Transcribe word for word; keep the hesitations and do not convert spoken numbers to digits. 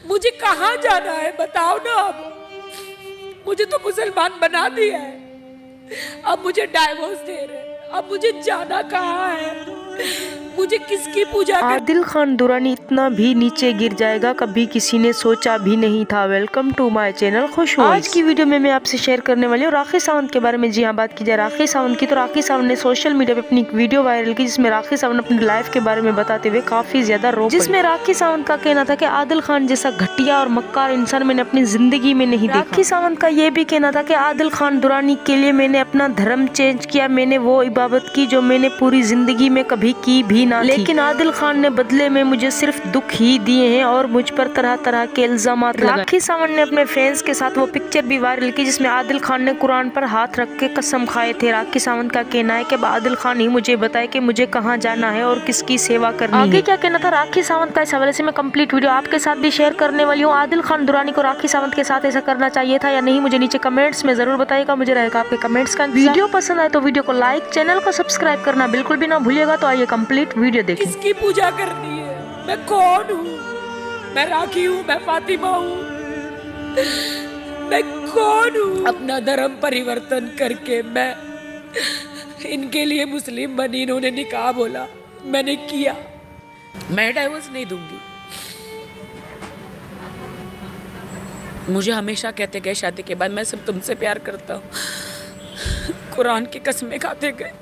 मुझे कहाँ जाना है बताओ ना। अब मुझे तो मुसलमान बना दिया है, अब मुझे डाइवोर्स दे रहे हैं, अब मुझे जाना कहाँ है, मुझे किसकी पूजा कर। आदिल खान दुरानी इतना भी नीचे गिर जाएगा कभी किसी ने सोचा भी नहीं था। वेलकम टू माय चैनल खुश। आज की वीडियो में मैं आपसे शेयर करने वाली हूँ राखी सावंत के बारे में। जी हाँ, बात की जाए राखी सावंत की तो राखी सावंत ने सोशल मीडिया पे अपनी एक वीडियो वायरल की जिसमें राखी सावंत अपनी लाइफ के बारे में बताते हुए काफी ज्यादा रो पड़ी। जिसमें राखी सावंत का कहना था कि आदिल खान जैसा घटिया और मक्कार इंसान मैंने अपनी जिंदगी में नहीं देखा। राखी सावंत का ये भी कहना था कि आदिल खान दुरानी के लिए मैंने अपना धर्म चेंज किया, मैंने वो इबादत की जो मैंने पूरी जिंदगी में कभी की भी ना, लेकिन आदिल खान ने बदले में मुझे सिर्फ दुख ही दिए हैं और मुझ पर तरह तरह के इल्जामात लगाए। राखी सावंत ने अपने फैंस के साथ वो पिक्चर भी वायरल की जिसमें आदिल खान ने कुरान पर हाथ रख के कसम खाए थे। राखी सावंत का कहना है कि आदिल खान ही मुझे बताए कि मुझे कहाँ जाना है और किसकी सेवा करनी है। आगे क्या कहना था राखी सावंत का इस हवाले से मैं कंप्लीट वीडियो आपके साथ भी शेयर करने वाली हूँ। आदिल खान दुरानी को राखी सावंत के साथ ऐसा करना चाहिए था या नहीं, मुझे नीचे कमेंट्स में जरूर बताइएगा। मुझे रहेगा आपके कमेंट्स का। वीडियो पसंद आए तो वीडियो को लाइक, चैनल को सब्सक्राइब करना बिल्कुल भी ना भूलिएगा। तो आइए कंप्लीट वीडियो देखिए। किसकी पूजा करनी है, मैं कौन हूँ, मैं राखी हूँ, मैं फातिमा हूँ, मैं कौन हूँ। अपना धर्म परिवर्तन करके मैं इनके लिए मुस्लिम बनी, इन्होंने निकाह बोला, मैंने किया। मैं डाइवोर्स नहीं दूंगी। मुझे हमेशा कहते गए शादी के बाद मैं सिर्फ तुमसे प्यार करता हूँ, कुरान की कसमें खाते गए।